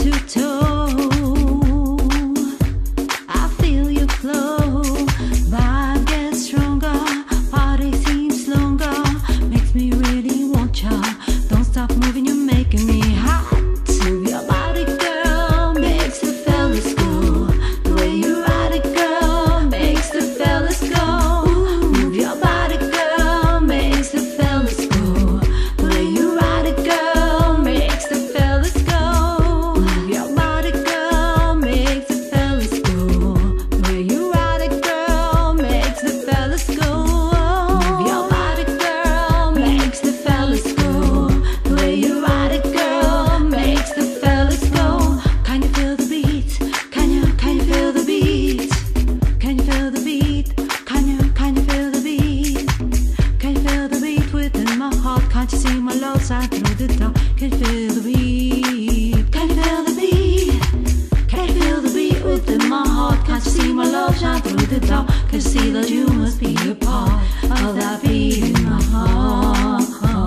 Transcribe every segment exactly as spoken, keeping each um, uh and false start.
to toe. I feel you flow, vibe gets stronger, party seems longer, makes me really want ya. Don't stop moving, you're making me hot. Move your body, girl, makes the fellas go. The way you ride it, girl, makes the fellas go. Move your body, girl, makes the fellas go. The way you ride it, girl, makes the fellas go. Move your body, girl, makes the fellas go. The way you ride it, girl, makes the fellas go. Move your body, girl, makes the fellas go. The way you ride it, girl, makes the fellas go. Can you feel the beat? Can you, can you feel the beat? Can you feel the beat? Can you, can you feel the beat? Can you feel the beat within my heart? Can't you see my love shine through the dark? Can you feel the beat? Can you feel the beat? Can you feel the beat within my heart? Can't you see my love shine through the dark? Can you see that you must be a part of that beat in my heart?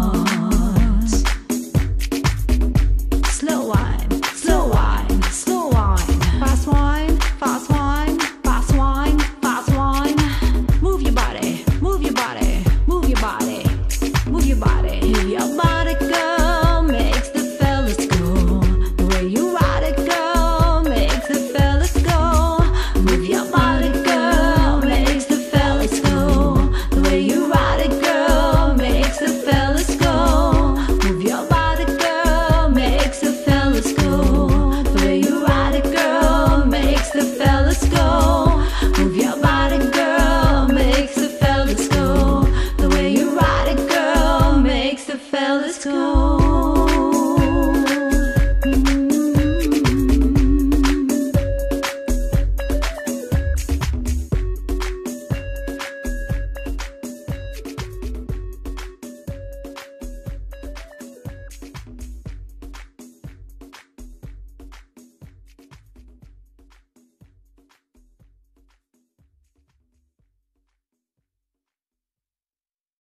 Slow wine, slow wine, slow wine, fast wine, fast wine, fast wine, fast wine. Move your body, move your body, move your body, move your body. Move your body, girl, makes the fellas go. The way you ride it, girl, makes the fellas go. Move your body, girl, makes the fellas go. The way you ride it, girl, makes the fellas go. Move your body, girl, makes the fellas go. The way you ride it, girl, makes the fellas go. Move your body, girl, makes the fellas go. The way you ride it, girl, makes the fellas go.